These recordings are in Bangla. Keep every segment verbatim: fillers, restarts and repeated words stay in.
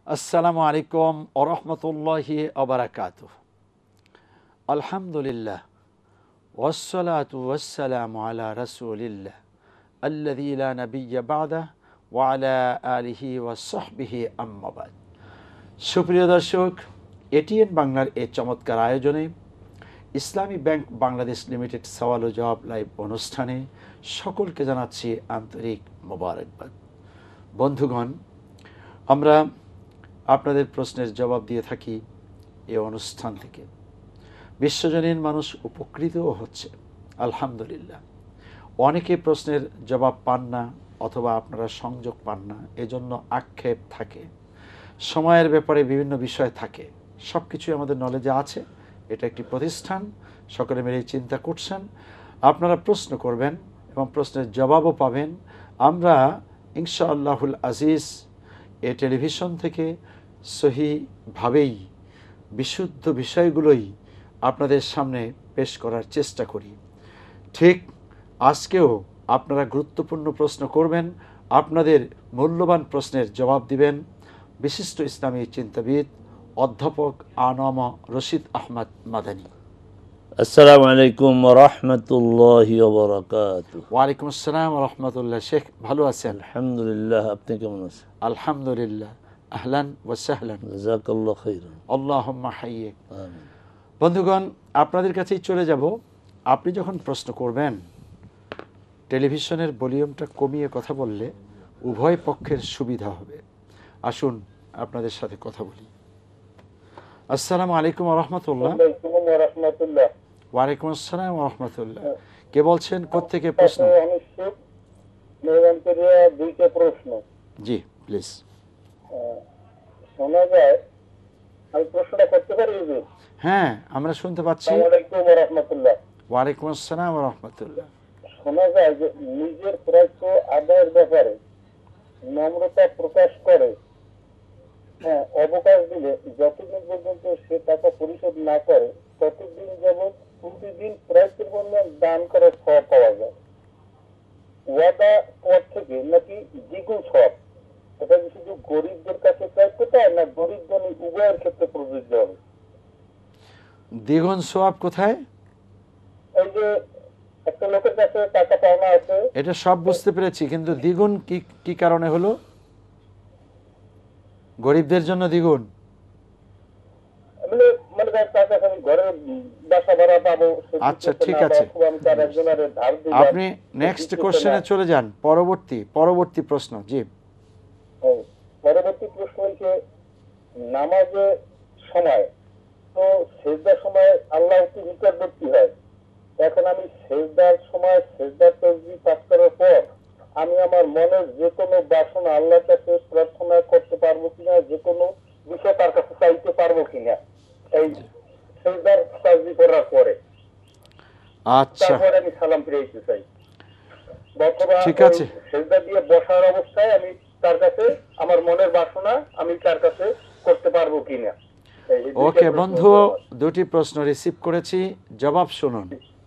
আসসালামু আলাইকুম ওয়া রাহমাতুল্লাহি ওয়া বারাকাতুহু। আলহামদুলিল্লাহ ওয়াসসালাতু ওয়াসসালামু আলা রাসূলিল্লাহ আল্লাযী লা নাবিয়্যা বা'দাহু ওয়া আলা আলিহি ওয়া সাহবিহি আম্মা বা'দ। সুপ্রিয় দর্শক, এটিএন বাংলার এই চমৎকার আয়োজনে ইসলামী ব্যাংক বাংলাদেশ লিমিটেড সওয়াল ও জবাব লাইভ অনুষ্ঠানে সকলকে জানাচ্ছি আন্তরিক মোবারকবাদ। বন্ধুগণ, আমরা আপনাদের প্রশ্নের জবাব দিয়ে থাকি এই অনুষ্ঠান থেকে। বিশ্বজনীন মানুষ উপকৃতও হচ্ছে আলহামদুলিল্লাহ। অনেকে প্রশ্নের জবাব পান না অথবা আপনারা সংযোগ পান না, এজন্য আক্ষেপ থাকে, সময়ের ব্যাপারে বিভিন্ন বিষয় থাকে। সব কিছুই আমাদের নলেজে আছে। এটা একটি প্রতিষ্ঠান, সকলে মিলে চিন্তা করছেন। আপনারা প্রশ্ন করবেন এবং প্রশ্নের জবাবও পাবেন। আমরা ইনশাআল্লাহুল আজিজ এই টেলিভিশন থেকে সহিভাবেই বিশুদ্ধ বিষয়গুলোই আপনাদের সামনে পেশ করার চেষ্টা করি। ঠিক আজকেও আপনারা গুরুত্বপূর্ণ প্রশ্ন করবেন, আপনাদের মূল্যবান প্রশ্নের জবাব দিবেন বিশিষ্ট ইসলামী চিন্তাবিদ অধ্যাপক আনাম রশিদ আহমদ মাদানী। আসসালামু আলাইকুম ওয়া রাহমাতুল্লাহি ওয়া বারাকাতুহু। ওয়া আলাইকুম আসসালাম ওয়া রাহমাতুল্লাহ। শেখ ভালো আছেন? আলহামদুলিল্লাহ, আপনি কেমন আছেন? আলহামদুলিল্লাহ, আহলান ওয়া সাহলান, জাযাকাল্লাহু খাইরান। আল্লাহুম্মা হাইয়িক। আমিন। বন্ধুগণ, আপনাদের কাছেই চলে যাব। আপনি যখন প্রশ্ন করবেন, টেলিভিশনের ভলিউমটা কমিয়ে কথা বললে উভয় পক্ষের সুবিধা হবে। আসুন আপনাদের সাথে কথা বলি। আসসালামু আলাইকুম ওয়া রাহমাতুল্লাহ। ওয়া আলাইকুম আসসালাম ওয়া রাহমাতুল্লাহ। কে বলছেন, কোত্থেকে প্রশ্ন? দুইটা প্রশ্ন। জি প্লিজ। শোনা যায়, আমি প্রশ্নটা করতে পারি? হ্যাঁ, আমরা শুনতে পাচ্ছি। আসসালামু আলাইকুম ওয়া রাহমাতুল্লাহ। ওয়া আলাইকুম আসসালাম ওয়া রাহমাতুল্লাহ। শোনা যায় যে নিজের প্রাপ্য আদায়ের ব্যাপারে নম্রতা প্রকাশ করে, হ্যাঁ, অবকাশ দিলে যতদিন পর্যন্ত সে টাকা পরিশোধ না করে ততদিন যাবৎ প্রতিদিন প্রাপ্যের পরিমাণ দান করার সওয়াব পাওয়া যায়। ওয়াদা পর থেকে নাকি দ্বিগুণ সওয়াব? এটা কি শুধু গরিবদের কাছে প্রাপ্যতা না গরিব ধনী উভয়ের ক্ষেত্রে প্রযোজ্য হবে? দ্বিগুণ সওয়াব কোথায়? এই যে একটা লোকের কাছে টাকা পাওনা আছে, এটা সব বুঝতে পেরেছি, কিন্তু দ্বিগুণ কি কি কারণে হলো? গরিবদের জন্য দ্বিগুণ মানে মানে তার কাছে আমি ঘরের বাসা ভাড়া পাবো। আচ্ছা, ঠিক আছে, আপনি নেক্সট কোশ্চেনে চলে যান। পরবর্তী পরবর্তী প্রশ্ন। জি, পরবর্তী প্রশ্ন হচ্ছে নামাজের সময় তো সেজদার সময় আল্লাহ কি নিকটবর্তী হয়। এখন আমি সেজদার সময় সেজদার তাসবিহ পাঠ করার পর আমি আমার মনের যে কোনো বাসনা আল্লাহর কাছে প্রার্থনা করতে পারবো কিনা, যে কোনো বিষয় তার কাছে চাইতে পারবো কিনা এই সেজদার তাসবিহ করার পরে? আচ্ছা, তারপরে আমি সালাম ফিরাইতে চাই, অথবা ঠিক আছে, সেজদা দিয়ে বসার অবস্থায় আমি তার কাছে আমার মনের বাসনা আমি তার কাছে করতে পারবো কিনা। ওকে বন্ধু, দুটি প্রশ্ন রিসিভ করেছি, জবাব শুনুন।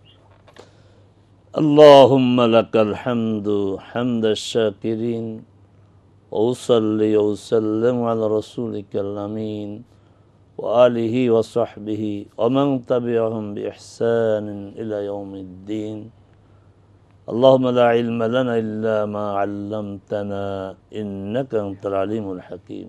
আল্লাহুম্মা লাকাল হামদু হামদাশ শাকিরিন ওয়া উসাল্লি ওয়া উসাল্লিমু আলা রাসূলিকাল আমিন ওয়া আলিহি ওয়া সাহবিহি ওয়া মান তাবি'আহুম বিইহসানিন ইলা ইয়াউমিদ্দিন। আল্লাহুম্মা লা ইলমা লানা ইল্লা মা 'আল্লামতানা ইন্নাকা আনতাল আলিমুল হাকীম।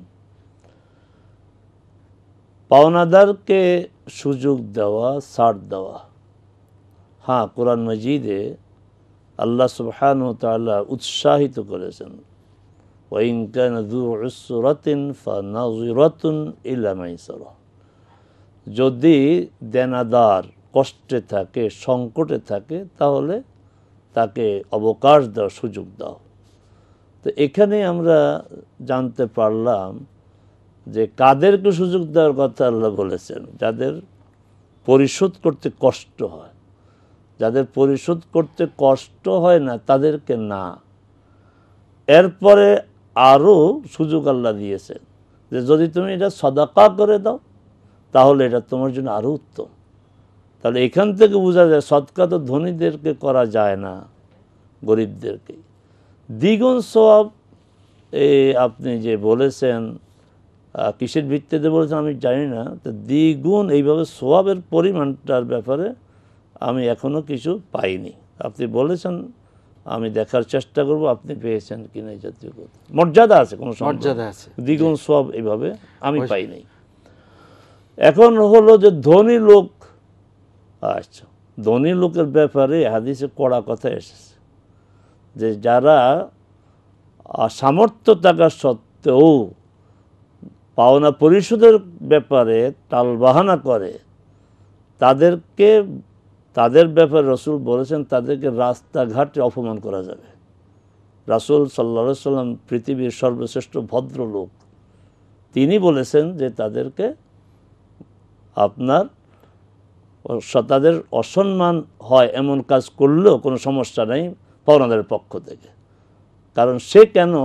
পাওনাদারকে সুযোগ দেওয়া, ছাড় দেওয়া। হ্যাঁ, কোরআন মজিদে আল্লাহ সুবহানাহু ওয়া তাআলা উৎসাহিত করেছেন, ওয়া ইন কানা যু উসরাতিন ফানাযিরাতুন ইলা মাইসারাহ। যদি দেনাদার কষ্টে থাকে, সংকটে থাকে, তাহলে তাকে অবকাশ দাও, সুযোগ দাও। তো এখানে আমরা জানতে পারলাম যে কাদেরকে সুযোগ দেওয়ার কথা আল্লাহ বলেছেন? যাদের পরিশোধ করতে কষ্ট হয়। যাদের পরিশোধ করতে কষ্ট হয় না তাদেরকে না। এরপরে আরও সুযোগ আল্লাহ দিয়েছেন যে যদি তুমি এটা সাদাকা করে দাও তাহলে এটা তোমার জন্য আরও উত্তম। তাহলে এখান থেকে বোঝা যায় সদকা তো ধনীদেরকে করা যায় না, গরিবদেরকে। দ্বিগুণ সওয়াব এই আপনি যে বলেছেন কিসের ভিত্তিতে বলেছেন আমি জানি না, তো দ্বিগুণ এইভাবে সোয়াবের পরিমাণটার ব্যাপারে আমি এখনও কিছু পাইনি। আপনি বলেছেন, আমি দেখার চেষ্টা করব আপনি পেয়েছেন কিনা এই জাতীয় কথা। মর্যাদা আছে, কোনো মর্যাদা আছে, দ্বিগুণ সোয়াব এইভাবে আমি পাইনি। এখন হলো যে ধনী লোক, আচ্ছা ধনী লোকের ব্যাপারে হাদিসে কড়া কথা এসেছে যে যারা সামর্থ্য থাকা সত্ত্বেও পাওনা পরিশোধের ব্যাপারে টালবাহানা করে, তাদেরকে তাদের ব্যাপারে রসুল বলেছেন তাদেরকে রাস্তাঘাটে অপমান করা যাবে। রাসূল সাল্লাল্লাহু আলাইহি সাল্লাম পৃথিবীর সর্বশ্রেষ্ঠ ভদ্রলোক, তিনি বলেছেন যে তাদেরকে আপনার তাদের অসম্মান হয় এমন কাজ করলেও কোনো সমস্যা নেই পাওনাদারের পক্ষ থেকে, কারণ সে কেন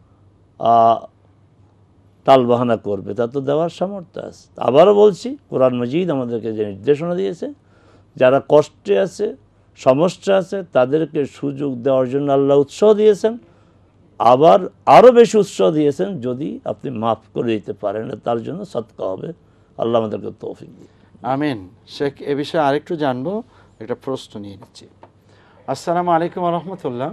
টালবাহানা করবে, তা তো দেওয়ার সামর্থ্য আছে। আবারও বলছি, কোরআন মজিদ আমাদেরকে যে নির্দেশনা দিয়েছে, যারা কষ্টে আছে, সমস্যা আছে, তাদেরকে সুযোগ দেওয়ার জন্য আল্লাহ উৎসাহ দিয়েছেন, আবার আরও বেশি উৎসাহ দিয়েছেন যদি আপনি মাফ করে দিতে পারেন, তার জন্য সদকা হবে। আল্লাহ আমাদেরকে তৌফিক দিন। আমিন। শেখ, এ বিষয়ে আরেকটু জানবো, একটা প্রশ্ন নিয়ে নিচ্ছি। আসসালামু আলাইকুম রহমতুল্লাহ।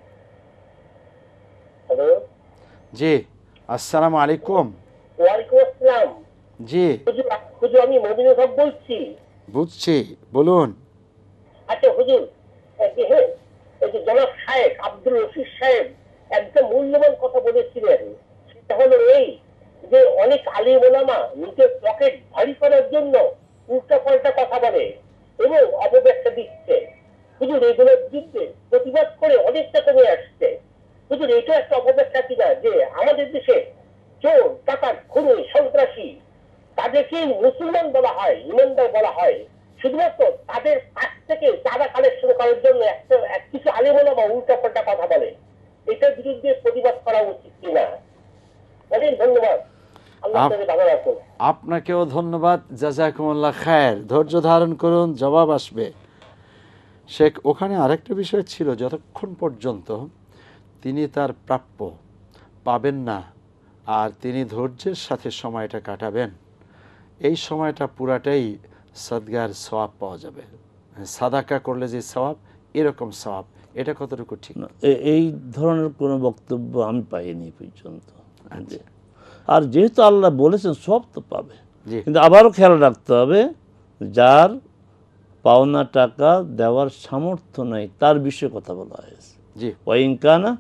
হ্যালো, জি আসসালামু আলাইকুম। ওয়ালাইকুম আসসালাম। জি হুজুর, হুজুর আমি মদিনা সাহেব বলছি। বুঝছি, বলুন। আচ্ছা হুজুর, এই যে হ্যাঁ, এই যে জনাব সাহেব আব্দুল রশিদ সাহেব একদম মূল্যবান কথা বলেছিলেন, সেটা হলো এই যে অনেক আলিম ওলামা নিজের পকেট ভারী করার জন্য উল্টা পাল্টা কথা বলে এবং অপব্যাখ্যা দিচ্ছে। হুজুর, এগুলোর বিরুদ্ধে প্রতিবাদ করে অনেকটা কমে আসছে। হুজুর, এটা একটা অপব্যাখ্যা কিনা যে আমাদের দেশে চোর, টাকার খুনি, সন্ত্রাসী তাদেরকে মুসলমান বলা হয়, ইমানদার বলা হয়, শুধুমাত্র তাদের কাছ থেকে চাঁদা কালেকশন করার জন্য একটা কিছু আলিম ওলামা উল্টা পাল্টা কথা বলে। এটার বিরুদ্ধে প্রতিবাদ করা উচিত কিনা? অনেক ধন্যবাদ, আল্লাহ আপনাকে ভালো রাখুন। আপনাকেও ধন্যবাদ, জাযাকুমুল্লাহ খায়ের। ধৈর্য ধারণ করুন, জবাব আসবে। শেখ, ওখানে আরেকটা বিষয় ছিল, যতক্ষণ পর্যন্ত তিনি তার প্রাপ্য পাবেন না আর তিনি ধৈর্যের সাথে সময়টা কাটাবেন, এই সময়টা পুরাটাই সদগার সওয়াব পাওয়া যাবে। সাদাকা করলে যে সওয়াব, এরকম সওয়াব, এটা কতটুকু ঠিক? এই ধরনের কোনো বক্তব্য আমি পাইনি পর্যন্ত। আর যেহেতু আল্লাহ বলেছেন সব তো পাবে, কিন্তু আবারও খেয়াল রাখতে হবে যার পাওনা টাকা দেওয়ার সামর্থ্য নাই তার বিষয়ে কথা বলা হয়েছে। জি, ওয়াইনকানা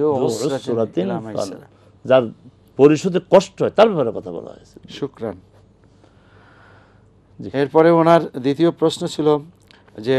যার পরিশোধে কষ্ট হয় তার ব্যাপারে কথা বলা হয়েছে। শুকরান। এরপরে ওনার দ্বিতীয় প্রশ্ন ছিল যে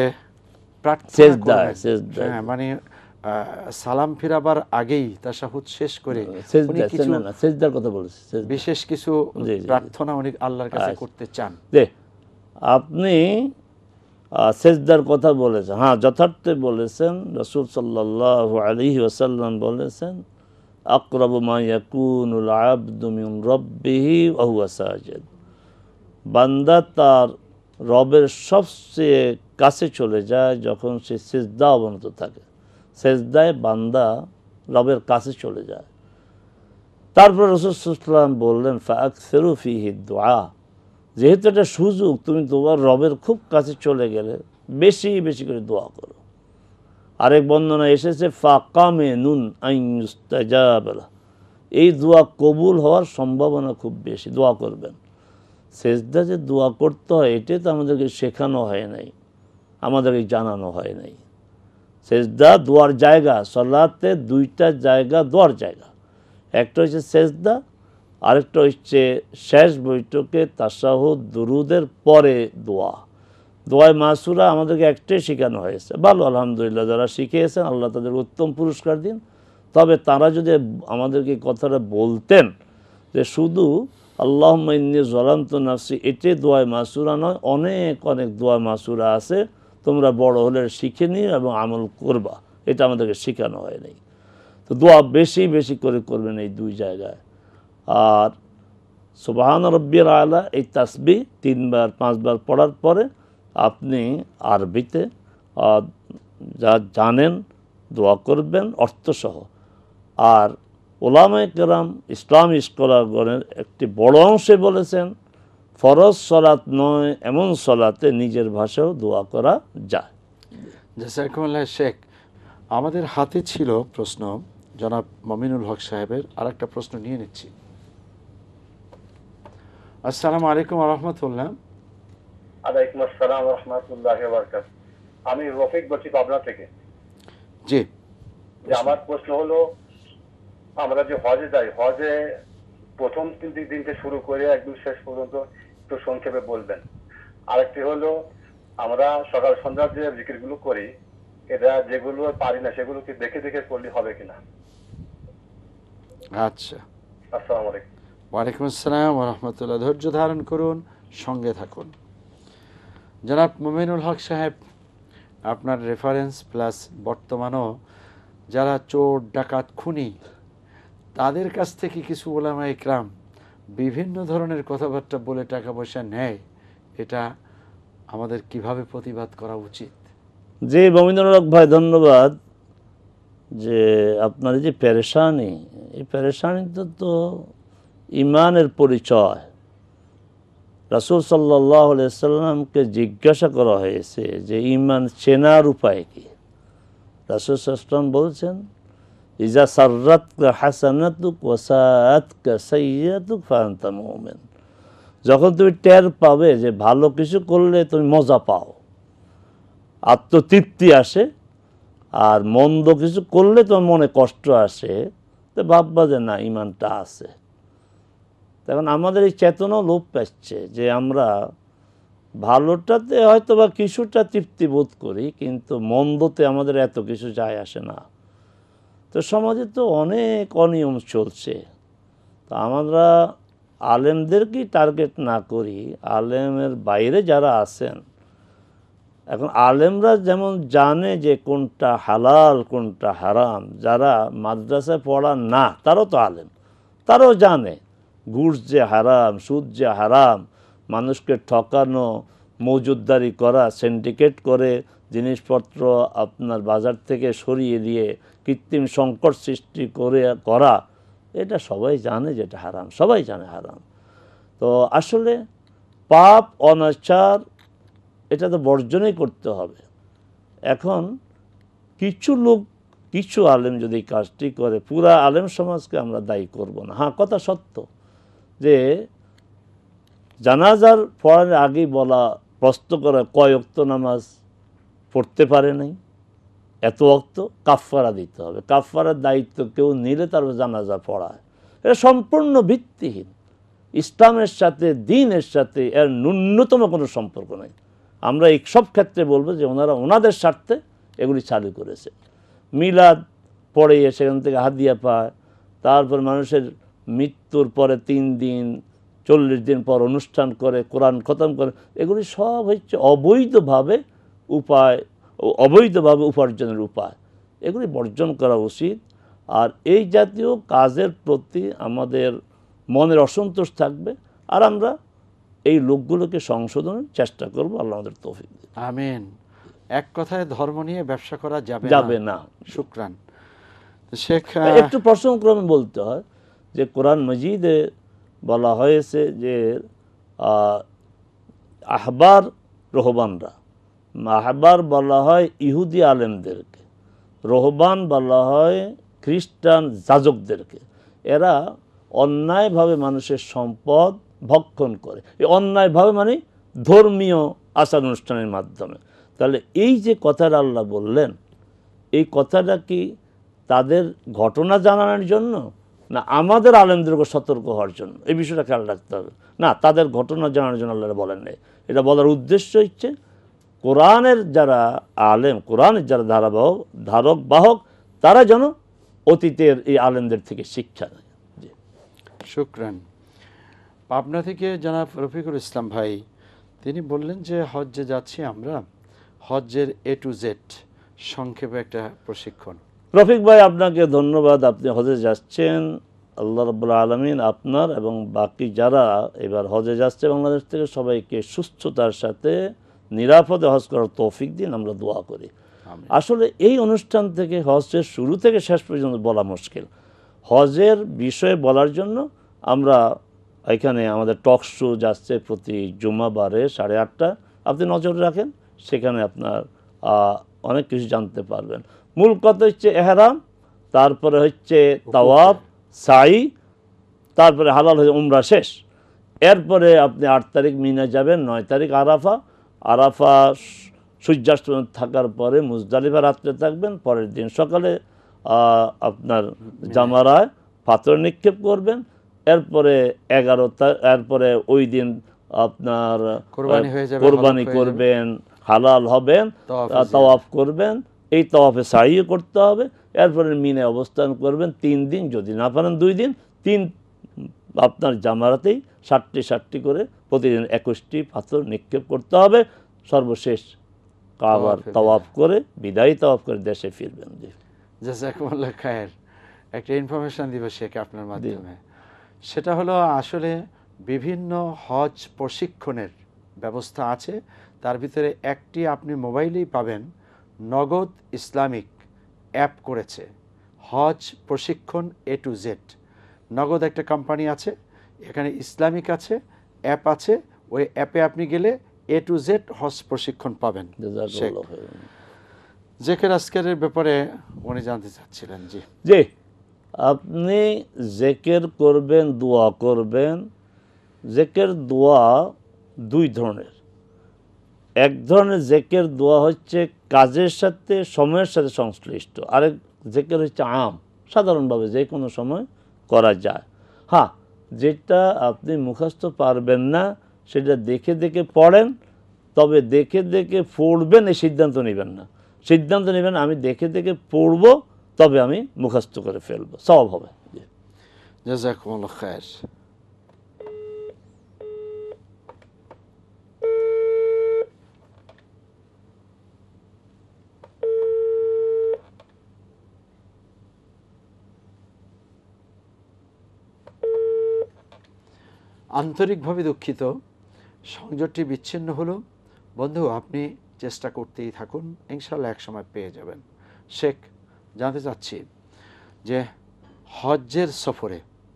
হ্যাঁ, মানে সালাম ফিরাবার আগেই তাশাহুদ শেষ করে সেজদার কথা বলেছে, বিশেষ কিছু প্রার্থনা উনি আল্লাহর কাছে করতে চান। আপনি সেজদার কথা বলেছেন, হ্যাঁ যথার্থ বলেছেন। রাসূল সাল্লাল্লাহু আলাইহি ওয়াসাল্লাম বলেছেন, আকরাবু মা ইয়াকুনুল আবদু মিন রাব্বিহি ওয়া হুয়া সাজিদ। বান্দা তার রবের সবচেয়ে কাছে চলে যায় যখন সে সিজদা অবনত থাকে। সিজদায় বান্দা রবের কাছে চলে যায়। তারপর রাসূল সাল্লাল্লাহু আলাইহি ওয়াসাল্লাম বললেন, ফাআকসিরু ফীহি দুআ। যেহেতু এটা সুযোগ, তুমি তোমার রবের খুব কাছে চলে গেলে বেশি বেশি করে দোয়া করো। আরেক বর্ণনা এসেছে, ফাকামে নুন আইয়ুস্তাজাব লাহ, এই দোয়া কবুল হওয়ার সম্ভাবনা খুব বেশি, দোয়া করবেন। সেজদা যে দোয়া করতে হয় এটাই তো আমাদেরকে শেখানো হয় নাই, আমাদেরকে জানানো হয় নাই। সেজদা দোয়ার জায়গা, সালাতে দুইটা জায়গা দোয়ার জায়গা, একটা হচ্ছে সেজদা, আরেকটা হচ্ছে শেষ বৈঠকে তাশাহুদ দুরুদের পরে দোয়া। দোয়ায় মাসুরা আমাদেরকে একটাই শেখানো হয়েছে, ভালো আলহামদুলিল্লাহ, যারা শিখিয়েছেন আল্লাহ তাদের উত্তম পুরস্কার দিন। তবে তারা যদি আমাদেরকে কথাটা বলতেন যে শুধু আল্লাহুম্মা ইন্নী যালামতু নাফসি, এটাই দোয়ায় মাসুরা নয়, অনেক অনেক দোয়া মাসুরা আছে, তোমরা বড় হলে শিখে নিও এবং আমল করবা, এটা আমাদেরকে শেখানো হয় নাই। তো দোয়া বেশি বেশি করে করবেন এই দুই জায়গায়। আর সুবহান রাব্বিয়াল আলা এই তাসবিহ তিনবার পাঁচবার পড়ার পরে আপনি আরবিতে যা জানেন দোয়া করবেন অর্থসহ। আর ওলামায়ে কেরাম ইসলামী স্কলারগণের একটি বড় অংশে বলেছেন ফরজ সলাত নয় এমন সলাতে নিজের ভাষাও দোয়া করা যায়। জাযাকুমুল্লাহ শেখ, আমাদের হাতে ছিল প্রশ্ন জনাব মমিনুল হক সাহেবের, আর একটা প্রশ্ন নিয়ে নিচ্ছি। আসসালামু আলাইকুম ওয়া রাহমাতুল্লাহ। আলাইকুম আসসালাম ওয়া রাহমাতুল্লাহি ওয়া বারাকাতুহু। আমি রফিক বলছি পাবনা থেকে। জি, যে আমার প্রশ্ন হলো, আমরা যে হজে যাই, হজে প্রথম তিন দিন থেকে শুরু করে একদম শেষ পর্যন্ত একটু সংক্ষেপে বলবেন। আরেকটি হলো, আমরা সকাল সন্ধ্যার যে জিকিরগুলো করি, এটা যেগুলো পারি না সেগুলো কি দেখে দেখে করলে হবে কিনা? আচ্ছা। আসসালামু আলাইকুম। ওয়ালাইকুম আসসালাম ওয়া রাহমাতুল্লাহ। ধৈর্য ধারণ করুন, সঙ্গে থাকুন। জনাব মুমিনুল হক সাহেব, আপনার রেফারেন্স প্লাস বর্তমানও যারা চোর ডাকাত খুনি তাদের কাছ থেকে কিছু ওলামা ইকরাম বিভিন্ন ধরনের কথাবার্তা বলে টাকা পয়সা নেয়, এটা আমাদের কিভাবে প্রতিবাদ করা উচিত? জি মমিনুল হক ভাই, ধন্যবাদ। যে আপনার যে পেরেশানি, এই পেরেশানিটা তো ইমানের পরিচয়। রাসূল সাল্লাল্লাহু আলাইহি সাল্লামকে জিজ্ঞাসা করা হয়েছে যে ইমান চেনার উপায় কি। রাসূল সাল্লাল্লাহু আলাইহি ওয়াসাল্লাম বলছেন, ইজা সাররাতকা হাসানাতুক ওয়া সাআতকা সাইয়্যাতুক ফাআনতা মুমিন। যখন তুমি টের পাবে যে ভালো কিছু করলে তুমি মজা পাও, আত্মতৃপ্তি আসে, আর মন্দ কিছু করলে তোমার মনে কষ্ট আসে, তো ভাববা যে না ইমানটা আছে। তখন আমাদের এই চেতনাও লোপ পাচ্ছে যে আমরা ভালোটাতে হয়তো বা কিছুটা তৃপ্তি বোধ করি, কিন্তু মন্দতে আমাদের এত কিছু যায় আসে না। তো সমাজে তো অনেক অনিয়ম চলছে। তো আমরা আলেমদেরকেই টার্গেট না করি, আলেমের বাইরে যারা আছেন, এখন আলেমরা যেমন জানে যে কোনটা হালাল কোনটা হারাম, যারা মাদ্রাসায় পড়া না তারাও তো আলেম, তারাও জানে ঘুষ যে হারাম, সুদ যে হারাম, মানুষকে ঠকানো, মজুদদারি করা, সিন্ডিকেট করে জিনিসপত্র আপনার বাজার থেকে সরিয়ে দিয়ে কৃত্রিম সংকট সৃষ্টি করে করা, এটা সবাই জানে যেটা হারাম, সবাই জানে হারাম। তো আসলে পাপ অনাচার এটা তো বর্জনই করতে হবে। এখন কিছু লোক, কিছু আলেম যদি কাজটি করে, পুরা আলেম সমাজকে আমরা দায়ী করব না। হ্যাঁ, কথা সত্য যে জানাজার পড়ার আগেই বলা, প্রশ্ন করা কয় ওয়াক্ত নামাজ পড়তে পারে নাই, এত ওয়াক্ত কাফফারা দিতে হবে। কাফফারার দায়িত্ব কেউ নিলে তারপর জানাজা পড়ায়, এটা সম্পূর্ণ ভিত্তিহীন। ইসলামের সাথে, দিনের সাথে এর ন্যূনতম কোনো সম্পর্ক নেই। আমরা এই সব ক্ষেত্রে বলবো যে ওনারা ওনাদের স্বার্থে এগুলি চালু করেছে। মিলাদ পড়ে সেখান থেকে হাদিয়া পায়, তারপর মানুষের মৃত্যুর পরে তিন দিন চল্লিশ দিন পর অনুষ্ঠান করে, কোরআন খতম করে, এগুলি সব হচ্ছে অবৈধভাবে উপায়, অবৈধভাবে উপার্জনের উপায়। এগুলি বর্জন করা উচিত। আর এই জাতীয় কাজের প্রতি আমাদের মনের অসন্তোষ থাকবে, আর আমরা এই লোকগুলোকে সংশোধনের চেষ্টা করব। আল্লাহ আমাদের তৌফিক দিন। আমিন। এক কথায় ধর্ম নিয়ে ব্যবসা করা যাবে যাবে না। শুকরান। শেখ, একটু প্রসঙ্গক্রমে বলতে হয় যে কোরআন মজিদে বলা হয়েছে যে আহবার রহবানরা, আহবার বলা হয় ইহুদি আলেমদেরকে, রহবান বলা হয় খ্রিস্টান যাজকদেরকে। এরা অন্যায়ভাবে মানুষের সম্পদ ভক্ষণ করে, এই অন্যায়ভাবে মানে ধর্মীয় আচার অনুষ্ঠানের মাধ্যমে। তাহলে এই যে কথাটা আল্লাহ বললেন, এই কথাটা কি তাদের ঘটনা জানানোর জন্য না আমাদের আলেমদেরকে সতর্ক হওয়ার জন্য? এই বিষয়টা খেয়াল রাখতে হবে। না, তাদের ঘটনা জানানোর জন্য আল্লাহ বলেন নাই। এটা বলার উদ্দেশ্য হচ্ছে কোরআনের যারা আলেম, কোরআনের যারা ধারাবাহক ধারক বাহক, তারা যেন অতীতের এই আলেমদের থেকে শিক্ষা নেয়। জি, শুকরান। পাবনা থেকে জনাব রফিকুল ইসলাম ভাই, তিনি বললেন যে হজ্জে যাচ্ছি আমরা, হজ্জের এ টু জেড সংক্ষেপে একটা প্রশিক্ষণ। রফিক ভাই, আপনাকে ধন্যবাদ। আপনি হজে যাচ্ছেন, আল্লাহ রাব্বুল আলামিন আপনার এবং বাকি যারা এবার হজে যাচ্ছে বাংলাদেশ থেকে সবাইকে সুস্থতার সাথে নিরাপদে হজ করার তৌফিক দিন, আমরা দোয়া করি। আসলে এই অনুষ্ঠান থেকে হজের শুরু থেকে শেষ পর্যন্ত বলা মুশকিল। হজের বিষয়ে বলার জন্য আমরা এখানে আমাদের টক শো যাচ্ছে প্রতি জুমাবারে সাড়ে আটটা, আপনি নজর রাখেন, সেখানে আপনার অনেক কিছু জানতে পারবেন। মূল কথা হচ্ছে এহরাম, তারপরে হচ্ছে তাওয়াফ, সাই, তারপরে হালাল হয়ে উমরা শেষ। এরপরে আপনি আট তারিখ মিনা যাবেন, নয় তারিখ আরাফা। আরাফা সূর্যাস্ত থাকার পরে মুজদালিফা রাত্রে থাকবেন, পরের দিন সকালে আপনার জামারায় পাথর নিক্ষেপ করবেন। এরপরে এগারো এরপরে ওই দিন আপনার কোরবানি করবেন, হালাল হবেন, তাওয়াফ করবেন, এই তাওয়াফে সাইও করতে হবে। এরপরে মিনে অবস্থান করবেন তিন দিন, যদি না পারেন দুই দিন। তিন আপনার জামারাতেই ষাটটি ষাটটি করে প্রতিদিন একুশটি পাথর নিক্ষেপ করতে হবে। সর্বশেষ কাবার তাওয়াফ করে বিদায়ী তাওয়াফ করে দেশে ফিরবেন। জি, জাযাকুমুল্লাহ খায়ের। একটা ইনফরমেশন দিব শেখ আপনার মাধ্যমে, সেটা হলো আসলে বিভিন্ন হজ প্রশিক্ষণের ব্যবস্থা আছে। তার ভিতরে একটি আপনি মোবাইলেই পাবেন, নগদ ইসলামিক অ্যাপ করেছে, হজ প্রশিক্ষণ এ টু জেড। নগদ একটা কোম্পানি আছে, এখানে ইসলামিক আছে, অ্যাপ আছে। ওই অ্যাপে আপনি গেলে এ টু জেড হজ প্রশিক্ষণ পাবেন। জেকের আজকের ব্যাপারে উনি জানতে চাচ্ছিলেন। জি জি, আপনি জেকের করবেন, দোয়া করবেন। জেকের দোয়া দুই ধরনের। এক ধরনের জেকের দোয়া হচ্ছে কাজের সাথে সময়ের সাথে সংশ্লিষ্ট, আরেক জেকের হচ্ছে আম, সাধারণভাবে যে কোনো সময় করা যায়। হ্যাঁ, যেটা আপনি মুখস্থ পারবেন না সেটা দেখে দেখে পড়েন, তবে দেখে দেখে পড়বেন এই সিদ্ধান্ত নেবেন না। সিদ্ধান্ত নেবেন আমি দেখে দেখে পড়ব, তবে আমি মুখস্থ করে ফেলবো, সওয়াব হবে। জাযাকুমুল্লাহ খায়ের। আন্তরিকভাবে দুঃখিত, সংযোগটি বিচ্ছিন্ন হলো। বন্ধু, আপনি চেষ্টা করতেই থাকুন, ইনশাল্লাহ এক সময় পেয়ে যাবেন। শেখ, জানতে চাচ্ছি যে হজ্জের সফরে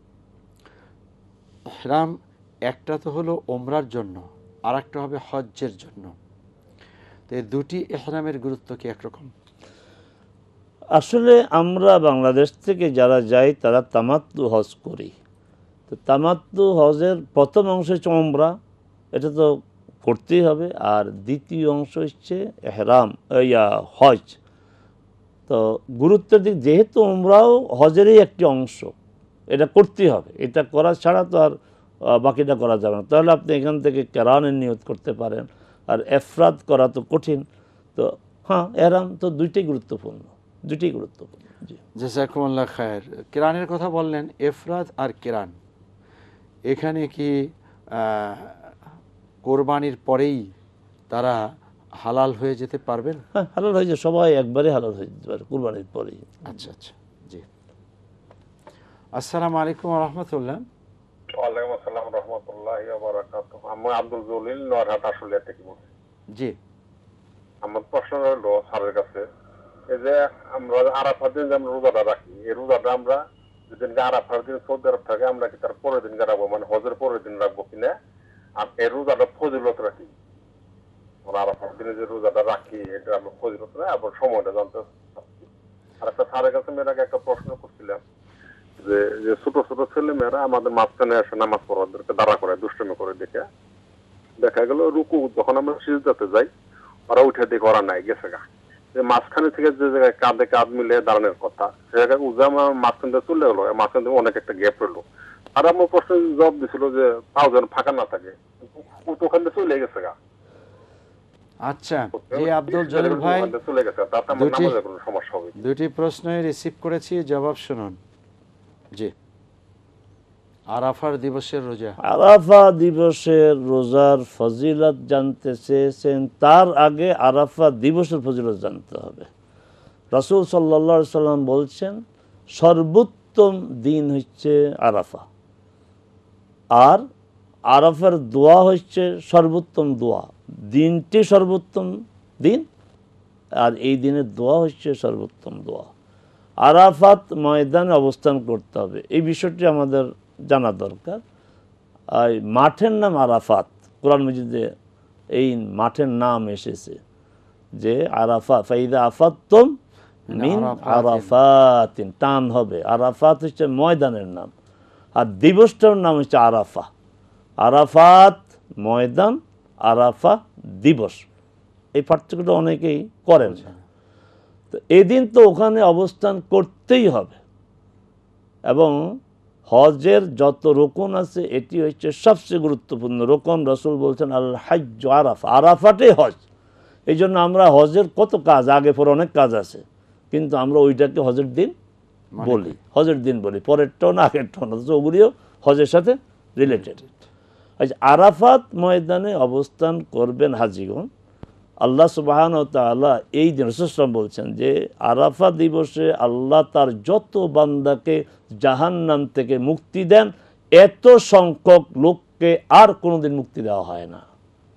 ইহরাম একটা তো হলো ওমরার জন্য, আর একটা হবে হজ্জের জন্য, তো এই দুটি ইহরামের গুরুত্ব কি একরকম? আসলে আমরা বাংলাদেশ থেকে যারা যাই তারা তামাত্তু হজ করি। তো তামাত্তু হজের প্রথম অংশ হচ্ছে ওমরা, এটা তো করতেই হবে। আর দ্বিতীয় অংশ হচ্ছে ইহরাম, ইয়া হজ। তো গুরুত্বের দিক, যেহেতু ওমরাও হজেরই একটি অংশ, এটা করতেই হবে। এটা করা ছাড়া তো আর বাকিটা করা যাবে না। তাহলে আপনি এখান থেকে কেরানের নিয়ত করতে পারেন, আর এফরাদ করা তো কঠিন। তো হ্যাঁ, ইহরাম তো দুইটাই গুরুত্বপূর্ণ, দুইটাই গুরুত্বপূর্ণ। জি, জাযাকুমুল্লাহ খায়ের। কেরানের কথা বললেন, এফরাদ আর কেরান, এখানে কি কোরবানির পরেই তারা হালাল হয়ে যেতে পারবেন? হ্যাঁ, হালাল হয়ে যায়, সবাই একবারে হালাল হয়ে যেতে পারে কোরবানির পরেই। আচ্ছা আচ্ছা, জি। আসসালামু আলাইকুম ওয়া রাহমাতুল্লাহ। ওয়ালাইকুম আসসালাম ওয়া রাহমাতুল্লাহি ওয়া বারাকাতুহু। আমি আব্দুল জলিল, নরহাট আশুলিয়া থেকে বলছি। জি, আমার প্রশ্ন হলো স্যারের কাছে, এই যে আমরা আরাফার দিন আমরা রোজাটা রাখি, এই রোজাটা আমরা যেদিন আরাফার দিন সৌদি আরব থাকে, আমরা কি তার পরের দিন রাখবো, মানে হজের পরের দিন রাখবো কিনা? আর এই রোজাটা ফজিলত রাখি, আমরা আরাফার দিনে যে রোজাটা রাখি এটা আমরা ফজিলত না, আবার সময়টা জানতে চাচ্ছি। আর একটা স্যারের কাছে মেয়ের আগে একটা প্রশ্ন করছিলাম যে যে ছোট ছোট ছেলে মেয়েরা আমাদের মাঝখানে এসে নামাজ পড়াদেরকে দাঁড়া করে দুষ্টমি করে, দেখে দেখা গেল রুকু যখন আমরা সিজদাতে যাই ওরা উঠে দেখে ওরা নাই গেছে গা, যে মাঝখানে থেকে যে জায়গায় কাঁধে কাঁধ মিলে দাঁড়ানোর কথা, সে জায়গায় উজামা মাঝখান থেকে চলে গেলো, মাঝখান থেকে অনেক একটা গ্যাপ রইলো। আর আমার প্রশ্ন জবাব দিছিল যে তাও যেন ফাঁকা না থাকে, ওখান থেকে চলে গেছে গা। আচ্ছা, জি আব্দুল জলিল ভাই, চলে গেছে, তাতে আমার নামাজে কোনো সমস্যা হবে? দুটি প্রশ্নই রিসিভ করেছি, জবাব শুনুন। জি, আরাফার দিবসের রোজা, আরাফা দিবসের রোজার ফজিলত জানতে চেয়েছেন, তার আগে আরাফা দিবসের ফজিলত জানতে হবে। রাসূল সাল্লাল্লাহু আলাইহি সাল্লাম বলছেন সর্বোত্তম দিন হচ্ছে আরাফা, আর আরাফার দোয়া হচ্ছে সর্বোত্তম দোয়া। দিনটি সর্বোত্তম দিন, আর এই দিনের দোয়া হচ্ছে সর্বোত্তম দোয়া। আরাফাত ময়দানে অবস্থান করতে হবে, এই বিষয়টি আমাদের জানা দরকার। আর মাঠের নাম আরাফাত, কোরআন মাজিদে এই মাঠের নাম এসেছে যে আরাফা, ফাইদা আফাতুম মিন আরাফাতিন, টান হবে। আরাফাত হচ্ছে ময়দানের নাম, আর দিবসটার নাম হচ্ছে আরাফা। আরাফাত ময়দান, আরাফা দিবস, এই পার্থক্যটা অনেকেই করেন না। তো এদিন তো ওখানে অবস্থান করতেই হবে, এবং হজের যত রোকন আছে এটি হচ্ছে সবচেয়ে গুরুত্বপূর্ণ রোকন। রাসূল বলছেন আল হাজ্জ আরাফা, আরাফাটাই হজ। এই জন্য আমরা হজের কত কাজ, আগে পরে অনেক কাজ আছে, কিন্তু আমরা ওইটাকে হজের দিন বলি, হজের দিন বলি, পরেরটাও না আগেরটাও না, তো ওগুলিও হজের সাথে রিলেটেড। আচ্ছা, আরাফাত ময়দানে অবস্থান করবেন হাজিগণ। আল্লাহ সুবহানাহু ওয়া তাআলা এই দিন রাসূল সাল্লাল্লাহু আলাইহি ওয়াসাল্লাম বলছেন যে আরাফা দিবসে আল্লাহ তার যত বান্দাকে জাহান্নাম থেকে মুক্তি দেন, এত সংখ্যক লোককে আর কোনোদিন মুক্তি দেওয়া হয় না।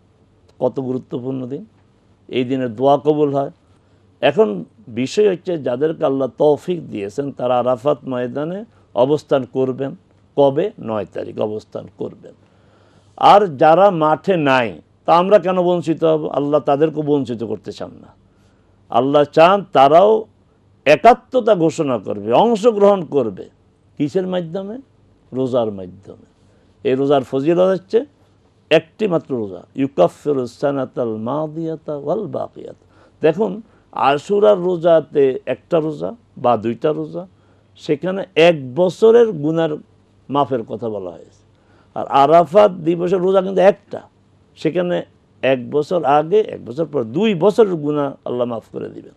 কত গুরুত্বপূর্ণ দিন, এই দিনের দোয়া কবুল হয়। এখন বিষয় হচ্ছে যাদেরকে আল্লাহ তৌফিক দিয়েছেন তারা আরাফাত ময়দানে অবস্থান করবেন। কবে? নয় তারিখ অবস্থান করবেন। আর যারা মাঠে নাই, তা আমরা কেন বঞ্চিত হব? আল্লাহ তাদেরকে বঞ্চিত করতে চান না। আল্লাহ চান তারাও একাত্মতা ঘোষণা করবে, অংশগ্রহণ করবে। কিসের মাধ্যমে? রোজার মাধ্যমে। এই রোজার ফজিলত হচ্ছে একটি মাত্র রোজা, ইউকাফিরুস সানাতাল মাদিয়াতা ওয়াল বাকিয়াত। দেখুন, আশুরার রোজাতে একটা রোজা বা দুইটা রোজা, সেখানে এক বছরের গুনার মাফের কথা বলা হয়েছে। আর আরাফাত দিবসের রোজা কিন্তু একটা, সেখানে এক বছর আগে, এক বছর পর, দুই বছরের গুনাহ আল্লাহ মাফ করে দিবেন।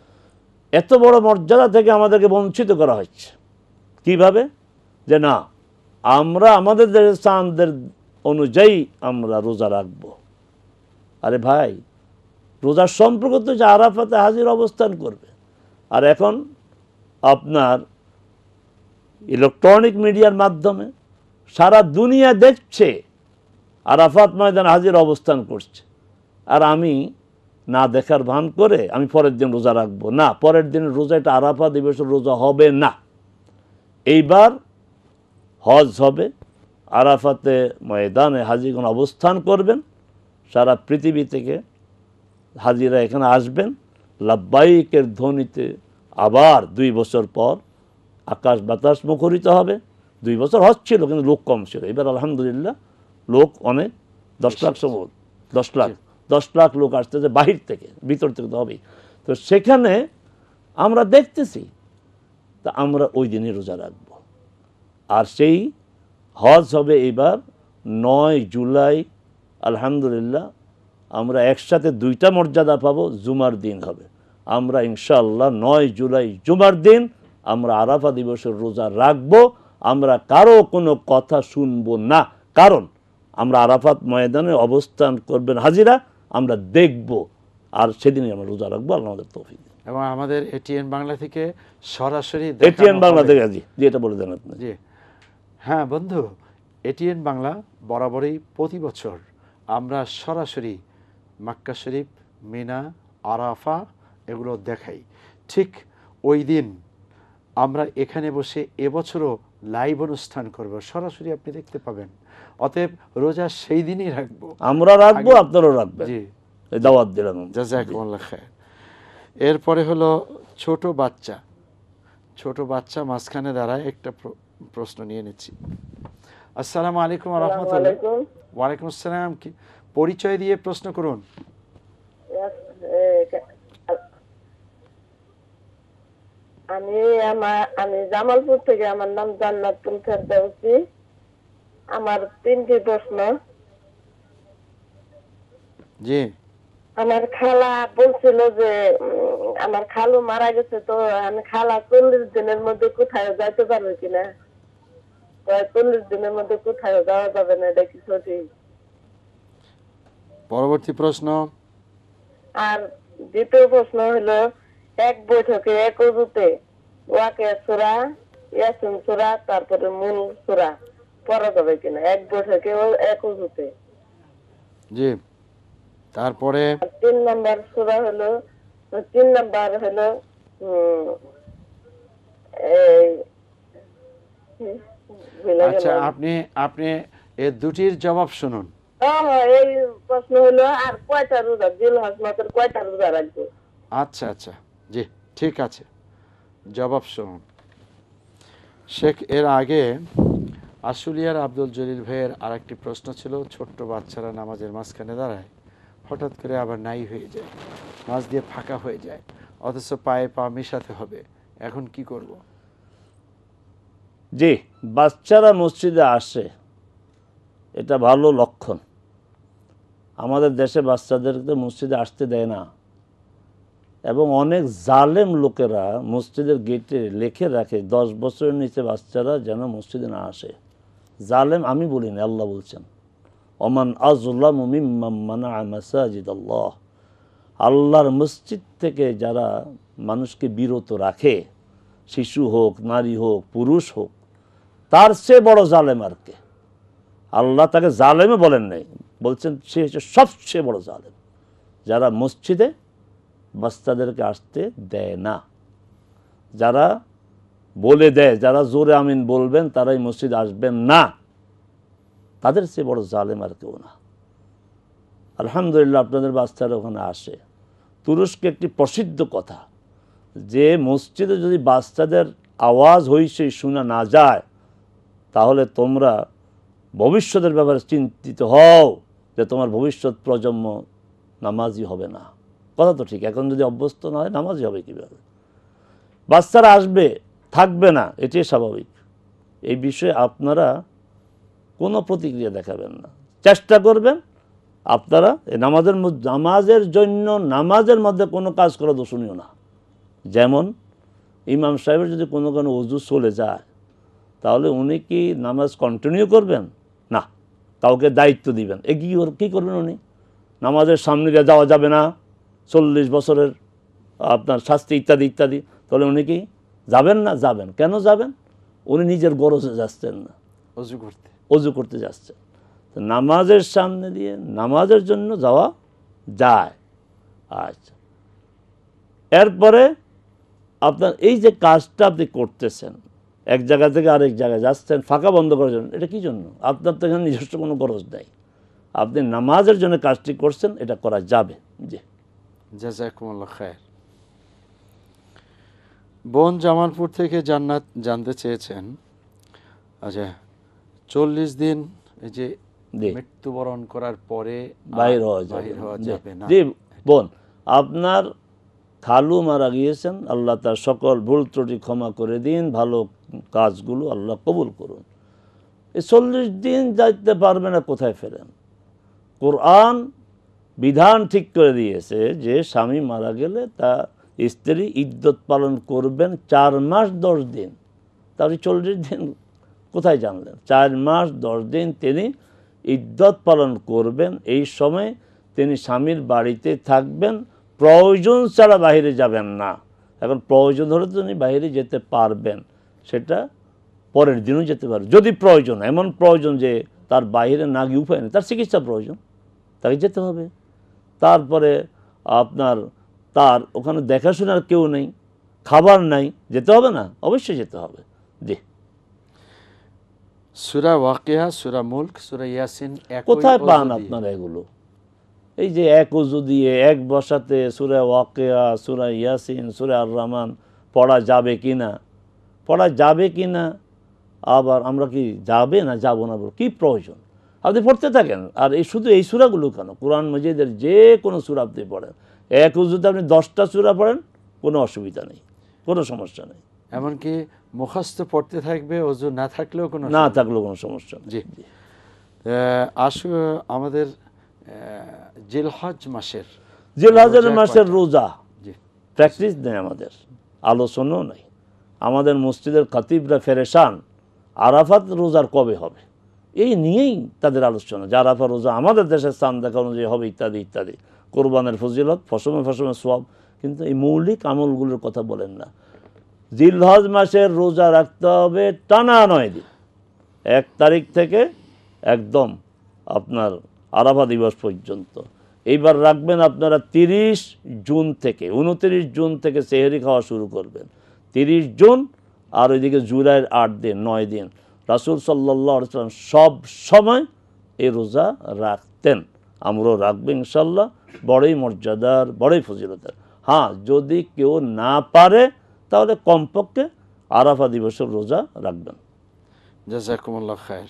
এত বড় মর্যাদা থেকে আমাদেরকে বঞ্চিত করা হচ্ছে। কিভাবে? যে না, আমরা আমাদের দেশের চাঁদের অনুযায়ী আমরা রোজা রাখব। আরে ভাই, রোজার সম্পর্ক তো যে আরাফাতে হাজির অবস্থান করবে। আর এখন আপনার ইলেকট্রনিক মিডিয়ার মাধ্যমে সারা দুনিয়া দেখছে আরাফাত ময়দানে হাজির অবস্থান করছে, আর আমি না দেখার ভান করে আমি পরের দিন রোজা রাখবো না। পরের দিনের রোজা এটা আরাফা দিবসের রোজা হবে না। এইবার হজ হবে, আরাফাতে ময়দানে হাজিগণ অবস্থান করবেন। সারা পৃথিবী থেকে হাজিরা এখানে আসবেন, লাব্বাইকের ধ্বনিতে আবার দুই বছর পর আকাশ বাতাস মুখরিত হবে। দুই বছর হজ ছিল কিন্তু লোক কম ছিল, এবার আলহামদুলিল্লাহ লোক অনেক, দশ লাখ সময় দশ লাখ দশ লাখ লোক আসতেছে বাহির থেকে, ভিতর থেকে তো হবেই। তো সেখানে আমরা দেখতেছি, তা আমরা ওই দিনই রোজা রাখব। আর সেই হজ হবে এবার নয় জুলাই। আলহামদুলিল্লাহ আমরা একসাথে দুইটা মর্যাদা পাবো, জুমার দিন হবে। আমরা ইনশাআল্লাহ নয় জুলাই জুমার দিন আমরা আরাফা দিবসের রোজা রাখব। আমরা কারো কোনো কথা শুনবো না, কারণ আমরা আরাফাত ময়দানে অবস্থান করবেন হাজিরা, আমরা দেখব, আর সেদিনই আমরা রোজা রাখবো। আল্লাহ আমাদের তৌফিক দিন। এবং আমাদের এটিএন বাংলা থেকে সরাসরি এটিএন বাংলা থেকে জি যেটা বলে দেন আপনি। জি হ্যাঁ বন্ধু, এটিএন বাংলা বরাবরই প্রতি বছর আমরা সরাসরি মক্কা শরীফ, মিনা, আরাফা এগুলো দেখাই। ঠিক ওই দিন আমরা এখানে বসে এবছরও লাইভ অনুষ্ঠান করব, সরাসরি আপনি দেখতে পাবেন। অতএব রোজা সেই দিনই রাখবো, আমরা রাখবো, আপনারাও রাখবেন। জি, দাওয়াত দিলাম। জাযাকুমুল্লাহ খায়র। এরপরে হলো ছোট বাচ্চা। ছোট বাচ্চা মাঝখানে দাঁড়ায়, একটা প্রশ্ন নিয়ে নিচ্ছি। আসসালামু আলাইকুম ওয়া রাহমাতুল্লাহ। ওয়ালাইকুম আসসালাম। কি পরিচয় দিয়ে প্রশ্ন করুন। আমি আমার আমি জামালপুর থেকে, আমার নাম জান্নাতুল ফেরদাউসী। আমার তিনটি প্রশ্ন। জি। আমার খালা বলছিল যে আমার খালু মারা গেছে, তো আমি খালা চল্লিশ দিনের মধ্যে কোথায় যাইতে পারবে কিনা? চল্লিশ দিনের মধ্যে কোথায় যাওয়া যাবে না, এটা কি সঠিক? পরবর্তী প্রশ্ন। আর দ্বিতীয় প্রশ্ন হলো, এক বৈঠকে এক অজুতে ওয়াকিয়া সূরা, ইয়াসিন সূরা, তারপরে মূল সূরা পড়া যাবে কিনা এক বৈঠকে এক অজুতে? জি। তারপরে তিন নাম্বার সূরা হলো, তিন নাম্বার হলো এই ভুলে আচ্ছা, গেলাম। আপনি আপনি এর দুটির জবাব শুনুন। ও হ্যাঁ, এই প্রশ্ন হলো আর কয়টা রোজা জিলহজ মাসের কয়টা রোজা রাখবো? আচ্ছা আচ্ছা, জি ঠিক আছে, জবাব শুনুন। শেখ, এর আগে আশুলিয়ার আব্দুল জলিল ভাইয়ের আর একটি প্রশ্ন ছিল, ছোট্ট বাচ্চারা নামাজের মাঝখানে দাঁড়ায়, হঠাৎ করে আবার নাই হয়ে যায়, মাঝ দিয়ে ফাঁকা হয়ে যায়, অথচ পায়ে পা মেশাতে হবে, এখন কি করব? জি, বাচ্চারা মসজিদে আসে, এটা ভালো লক্ষণ। আমাদের দেশে বাচ্চাদেরকে মসজিদে আসতে দেয় না, এবং অনেক জালেম লোকেরা মসজিদের গেটে লিখে রাখে দশ বছরের নিচে বাচ্চারা যেন মসজিদে না আসে। জালেম আমি বলিনি, আল্লাহ বলছেন, ওমান আযলামু মিম্মান মানাআ মাসাজিদ আল্লাহ। আল্লাহর মসজিদ থেকে যারা মানুষকে বিরত রাখে, শিশু হোক, নারী হোক, পুরুষ হোক, তার চেয়ে বড় জালেম আর কে? আল্লাহ তাকে জালেমে বলেন নাই, বলছেন সে হচ্ছে সবচেয়ে বড় জালেম, যারা মসজিদে বাচ্চাদেরকে আসতে দেয় না। যারা বলে দেয়, যারা জোরে আমিন বলবেন তারাই মসজিদ আসবেন না, তাদের চেয়ে বড় জালেম আর কেউ না। আলহামদুলিল্লাহ আপনাদের বাচ্চারা ওখানে আসে। তুরস্কে একটি প্রসিদ্ধ কথা, যে মসজিদে যদি বাচ্চাদের আওয়াজ হইসই শোনা না যায়, তাহলে তোমরা ভবিষ্যতের ব্যাপারে চিন্তিত হও যে তোমার ভবিষ্যৎ প্রজন্ম নামাজি হবে না। কথা তো ঠিক, এখন যদি অভ্যস্ত না হয় নামাজি হবে কীভাবে? বাচ্চারা আসবে, থাকবে না, এটাই স্বাভাবিক। এই বিষয়ে আপনারা কোনো প্রতিক্রিয়া দেখাবেন না, চেষ্টা করবেন আপনারা এই নামাজের নামাজের জন্য নামাজের মধ্যে কোনো কাজ করা দোষণীয় না। যেমন ইমাম সাহেবের যদি কোনো কোনো ওযু চলে যায়, তাহলে উনি কি নামাজ কন্টিনিউ করবেন? না, কাউকে দায়িত্ব দিবেন। এ কী কী করবেন উনি? নামাজের সামনে দিয়ে যাওয়া যাবে না, চল্লিশ বছরের আপনার শাস্তি ইত্যাদি ইত্যাদি। তাহলে উনি কি যাবেন না? যাবেন। কেন যাবেন? উনি নিজের গরজে যাচ্ছেন না, অজু করতে অজু করতে যাচ্ছেন। তো নামাজের সামনে দিয়ে নামাজের জন্য যাওয়া যায়। আচ্ছা, এরপরে আপনার এই যে কাজটা আপনি করতেছেন, এক জায়গা থেকে আরেক জায়গায় যাচ্ছেন ফাঁকা বন্ধ করার জন্য, এটা কী জন্য? আপনার তো এখানে নিজস্ব কোনো গরজ নেই, আপনি নামাজের জন্য কাজটি করছেন, এটা করা যাবে। জি, জাযাকুমুল্লাহ খায়র। বোন জামালপুর থেকে জান্নাত জানতে চেয়েছেন, আচ্ছা চল্লিশ দিন এই যে মৃত্যুবরণ করার পরে বাইর হওয়া যাবে না। জি বোন, আপনার খালু মারা গিয়েছেন, আল্লাহ তার সকল ভুল ত্রুটি ক্ষমা করে দিন, ভালো কাজগুলো আল্লাহ কবুল করুন। এই চল্লিশ দিন যাইতে পারবে না, কোথায় ফেরেন? কোরআন বিধান ঠিক করে দিয়েছে যে স্বামী মারা গেলে তা স্ত্রী ইদ্যত পালন করবেন চার মাস দশ দিন। তাহলে চল্লিশ দিন কোথায় জানলেন? চার মাস দশ দিন তিনি ইদ্যত পালন করবেন। এই সময় তিনি স্বামীর বাড়িতে থাকবেন, প্রয়োজন ছাড়া বাইরে যাবেন না। এখন প্রয়োজন হলে তিনি বাইরে যেতে পারবেন, সেটা পরের দিনও যেতে পারবেন যদি প্রয়োজন, এমন প্রয়োজন যে তার বাইরে না গিয়ে উপায় নেই, তার চিকিৎসা প্রয়োজন, তাকে যেতে হবে। তারপরে আপনার তার ওখানে দেখাশোনার কেউ নেই, খাবার নাই, যেতে হবে না? অবশ্যই যেতে হবে। জি, সূরা ওয়াকিয়া, সূরা মুলক, সূরা ইয়াসিন কোথায় পান আপনারা এগুলো? এই যে এক ওযু দিয়ে এক বসাতে সূরা ওয়াকিয়া, সূরা ইয়াসিন, সূরা আর রহমান পড়া যাবে কি না? পড়া যাবে কি না, আবার আমরা কি যাবে না যাব না, কি প্রয়োজন? আপনি পড়তে থাকেন। আর এই শুধু এই সূরাগুলো কেন, কোরআন মাজিদের যে কোনো সূরা আপনি পড়েন, এক ওযুতে আপনি দশটা সূরা পড়েন, কোনো অসুবিধা নেই, কোনো সমস্যা নেই। এমনকি মুখস্থ পড়তে থাকবে, ওযু না থাকলেও কোনো না থাকলেও কোনো সমস্যা নেই। জি, আসু আমাদের জিলহজ মাসের জিলহজের মাসের রোজা প্র্যাকটিস নেই, আমাদের আলোচনাও নেই। আমাদের মসজিদের খতিবরা ফেরেশান, আরাফাত রোজার কবে হবে এই নিয়েই তাদের আলোচনা, যে আরাফা রোজা আমাদের দেশের স্থান দেখা অনুযায়ী হবে ইত্যাদি ইত্যাদি, কোরবানের ফজিলত, ফসমে ফসমে সোয়াব, কিন্তু এই মৌলিক আমলগুলোর কথা বলেন না। জিলহজ মাসের রোজা রাখতে হবে টানা নয় দিন, এক তারিখ থেকে একদম আপনার আরাফা দিবস পর্যন্ত। এইবার রাখবেন আপনারা তিরিশ জুন থেকে, উনত্রিশ জুন থেকে সেহরি খাওয়া শুরু করবেন, তিরিশ জুন আর ওইদিকে জুলাইয়ের আট দিন নয় দিন রাসূল সাল্লাল্লাহু আলাইহি ওয়াসাল্লাম সব সময় এই রোজা রাখতেন। আমরাও রাখবো ইনশাল্লাহ, বড়ই মর্যাদার, বড়ই ফজিলতের। হ্যাঁ, যদি কেউ না পারে তাহলে কমপক্ষে আরাফা দিবসের রোজা রাখবেন। জাযাকুমুল্লাহ খায়ের।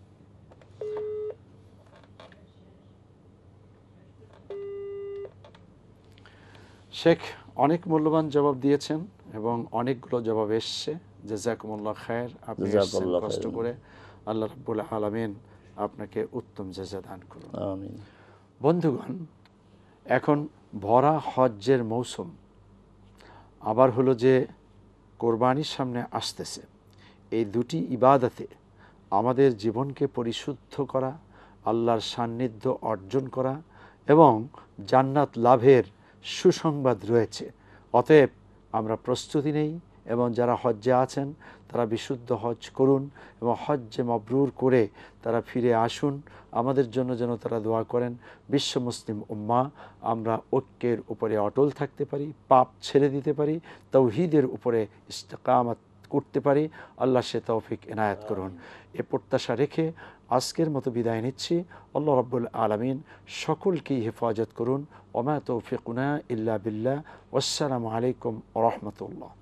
শেখ অনেক মূল্যবান জবাব দিয়েছেন এবং অনেকগুলো জবাব এসছে। জাযাকুমুল্লাহ খায়ের। আপনি এসেছেন কষ্ট করে, আল্লাহ রাব্বুল আলামিন আপনাকে উত্তম জাযা দান করুন। আমিন। বন্ধুগণ, এখন ভরা হজ্জের মৌসুম, আবার হলো যে কোরবানির সামনে আসতেছে। এই দুটি ইবাদতে আমাদের জীবনকে পরিশুদ্ধ করা, আল্লাহর সান্নিধ্য অর্জন করা এবং জান্নাত লাভের সুসংবাদ রয়েছে। অতএব আমরা প্রস্তুতি নেই এবং যারা হজ্জে আছেন তারা বিশুদ্ধ হজ করুন এবং হজ্জে মবরুর করে তারা ফিরে আসুন। আমাদের জন্য যেন তারা দোয়া করেন, বিশ্ব মুসলিম উম্মাহ আমরা ঐক্যের উপরে অটল থাকতে পারি, পাপ ছেড়ে দিতে পারি, তাওহীদের উপরে ইস্তেকামাত করতে পারি। আল্লাহ সে তৌফিক এনায়েত করুন। এ প্রত্যাশা রেখে আজকের মতো বিদায় নিচ্ছি। আল্লাহ রাব্বুল আলামিন সকলকেই হেফাজত করুন। ওমা তৌফিকুনা ইল্লা বিল্লাহ। ওয়াসসালামু আলাইকুম ওয়া রাহমাতুল্লাহ।